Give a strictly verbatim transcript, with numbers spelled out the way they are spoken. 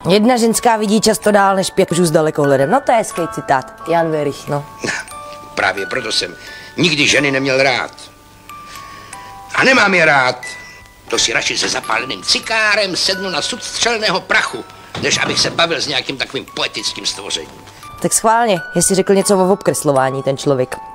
Jedna ženská vidí často dál než pět mužů s dalekohledem. No to je hezký citát. Jan Werich, no. Právě proto jsem nikdy ženy neměl rád. A nemám je rád. To si radši se zapáleným cikárem sednu na sud střelného prachu, než abych se bavil s nějakým takovým poetickým stvořením. Tak schválně, jestli řekl něco o obkreslování ten člověk.